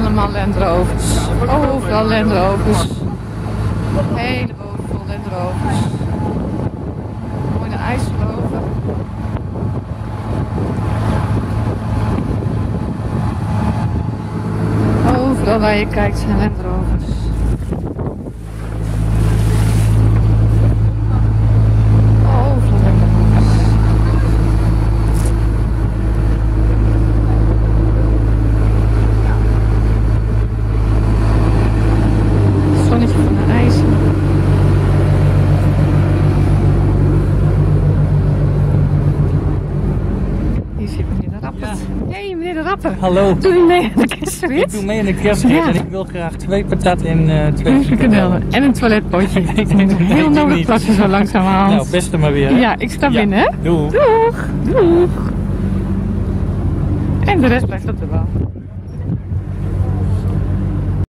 allemaal Land Rovers. Overal Land Rovers. Hele boot vol Land Rovers. Mooi naar IJsseloven. Overal waar je kijkt zijn Land Rovers. Overal Land Rovers. Zonnetje van de IJssel. Hier zit meneer de Rapper. Hey meneer de Rapper. Hallo. Doe je mee aan de kerstrit? Ik doe mee in de kerstrit en ik wil graag 2 patat en 2 frikandellen. En een toiletpotje. Heel nodig plassen zo langzamerhand. Nou, beste maar weer. Hè? Ja, ik sta binnen hè. Doeg. Doeg. Doeg. En de rest blijft op de bal.